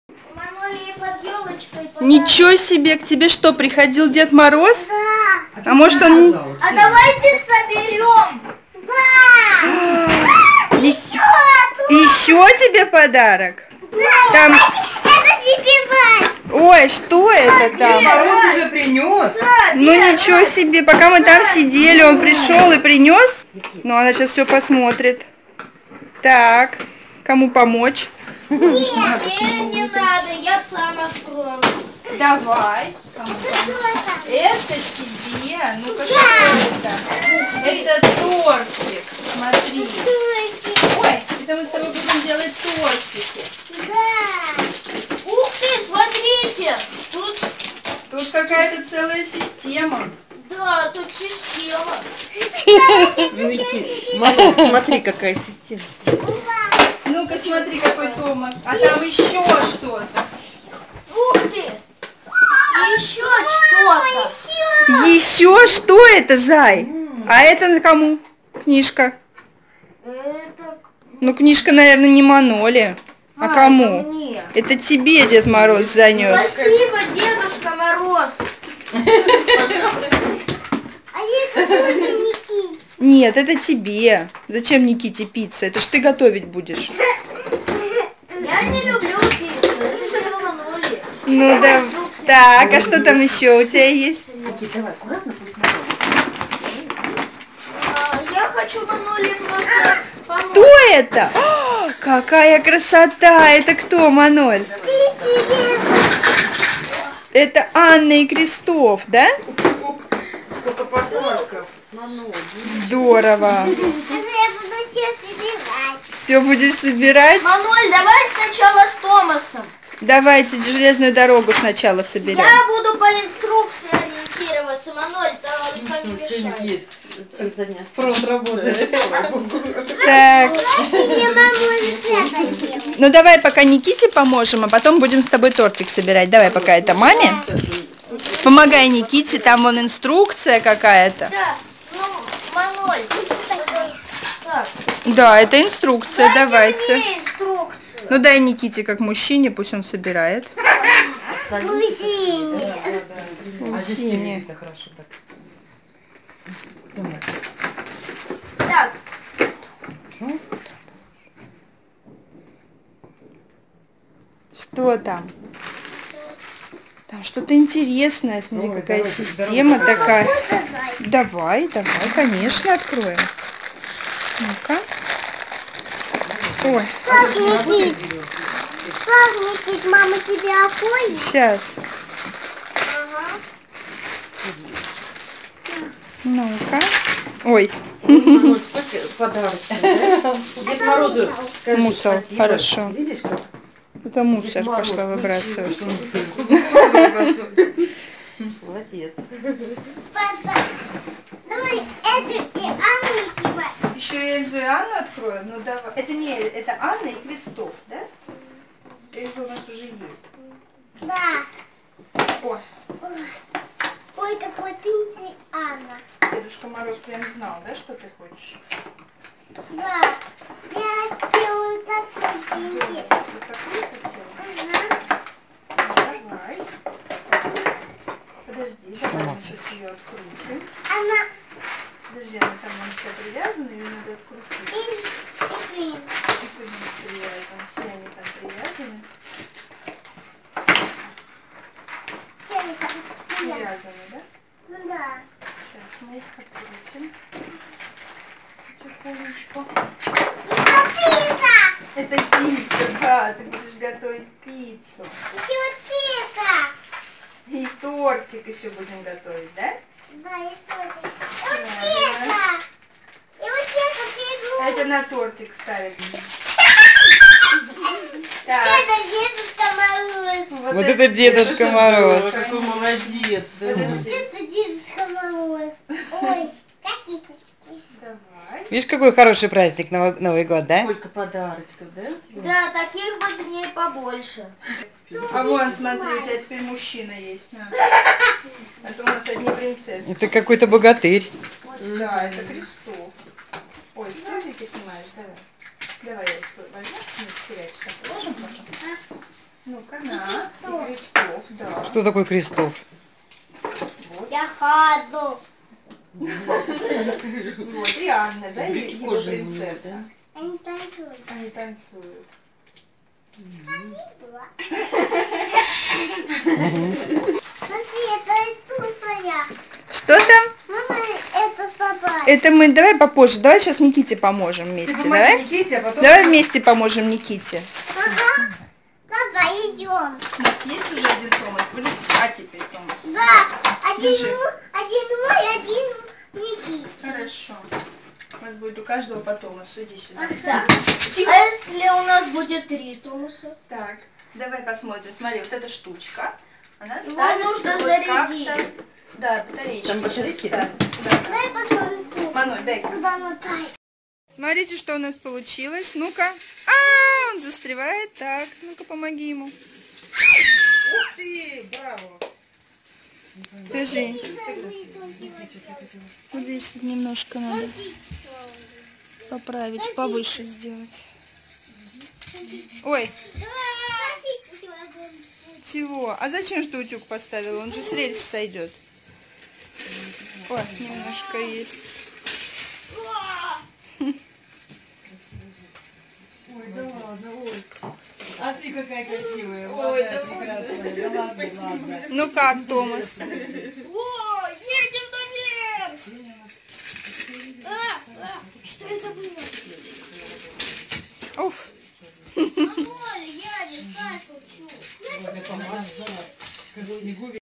Манули под елочкой. Ничего себе, к тебе что, приходил Дед Мороз? Да. А может он... А давайте соберем. Да. Еще тебе подарок? Да. Там... Это себе. Ой, что это там? Мороз уже принес. Ну ничего себе, пока мы там сидели, он пришел и принес. Ну она сейчас все посмотрит. Так, кому помочь? Нет, не надо, я сам открою. Давай. Это тебе. Ну-ка, что это? Это тортик. Смотри. Ой, это мы с тобой будем делать тортики. Да. Ух ты, смотрите. Тут какая-то целая система. Да, тут система. Мама, смотри, какая система. Ну-ка, смотри, какой Томас. А там еще что-то. Ух ты. И еще что-то. Еще что это, Зай? А это кому? Книжка. Это... Ну, книжка, наверное, не Маноли. А кому? это мне. Это тебе Дед Мороз занес. Спасибо, Дедушка Мороз. А это тоже Никите. Нет, это тебе. Зачем Никите пицца? Это ж ты готовить будешь. Я не люблю пиццу. Это же Манули. Ну да. Так, а что там еще у тебя есть? Никита, давай, аккуратно, пусть Я хочу Манули просто помочь. Кто это? О, какая красота! Это кто, Маноль? Это Анна и Крестов, да? сколько подарков. Здорово. Я буду все собирать. Все будешь собирать? Мануль, давай сначала с Томасом. Давайте железную дорогу сначала соберем. Я буду по инструкции ориентироваться. Мануль, только не мешай. Фронт работает. Так. Не могу Ну давай пока Никите поможем, а потом будем с тобой тортик собирать. Давай пока это маме. Помогай Никите, там вон инструкция какая-то. Да, ну, Мануль. Так. Да, это инструкция, давайте. Мне инструкцию. Ну дай Никите как мужчине, пусть он собирает. Мужчине. Мужчине. Хорошо, так. Так. Что там? Там что-то интересное. Смотри, какая система такая. Давай, конечно, откроем. Ну-ка. Ой. Как мама тебя околит? Сейчас. Ага. Ну-ка. Ой. Подарочки. Дед Морозу скажи Мусор, спасибо. хорошо. Видишь, как? Это мусор Дед Мороз пошла выбрасывать. Молодец. Давай Эльзу и Анну кивать. Еще Эльзу и Анну откроем. Ну давай. Это не Эль, это Анна и Крестов, да? Эльза у нас уже есть. Да. Ой, Ой, какой ты Анна. Дедушка Мороз прям знал, да, что ты хочешь? Да. Я делаю такой пинки. Вот такую хотела? Давай. Подожди, давай мы сейчас ее открутим. Она Подожди, она там вон вся привязана, ее надо открутить. и И плюс привязан. Все они там привязаны. Привязаны, да? Ну да. Сейчас мы их открутим. Потихонечку. Пицца! Это пицца, да, ты будешь готовить пиццу. Еще пицца! И тортик еще будем готовить, да? Да, и тоже. Вот пицца! И вот пицца Это на тортик ставить. Так, Это Дедушка Мороз. Вот это Дедушка Мороз. Какой молодец. Подожди. Это Дедушка Мороз. Ой, какие-то. Давай. Видишь, какой хороший праздник Новый год, да? Сколько подарочков, да? Да, таких бы мне побольше. А вон, смотри, у тебя теперь мужчина есть. На. А то у нас одни принцессы. Это какой-то богатырь. Да, это Крестов. Ой, тортики снимаешь, давай. Давай я их возьму, не потерять. Сейчас положим потом. Ну-ка, на. И Крестов, да. Что такое Крестов? Я хаду. Вот, и Анна, да, его принцесса. Они танцуют. Они танцуют. Смотри, это Тусая. Что там? Можно это собрать? Это мы, давай попозже, давай сейчас Никите поможем вместе, давай? Никите, а потом... Давай вместе поможем Никите. Ага. Давай идем. У нас есть уже один Томас, будет, а теперь Томас. Да. Держи. Один мой, один Никите. Хорошо. У нас будет у каждого по Томасу, иди сюда. Да. А если у нас будет 3 Томаса? Так, давай посмотрим. Смотри, вот эта штучка, она Его ставится нужно вот зарядить. как-то. Да, батарейки. Там батарейки, да? Да. Дай посмотрю. Маноль, дай-ка. Куда мотай? Смотрите, что у нас получилось. Ну-ка. Он застревает. Так, ну-ка, помоги ему. Ух ты, браво! Держи. Вот здесь вот немножко надо поправить, повыше сделать. Ой, чего? А зачем что утюг поставил? Он же с рельс сойдет. Ой, немножко есть. Ой, да ладно, ой. А ты какая красивая, молодая, прекрасная. Да ладно, ладно. Ну как, Томас? О, едем наверх! Что это было? Уф. Мамуля, я не знаю, шучу. Помазала. К снегу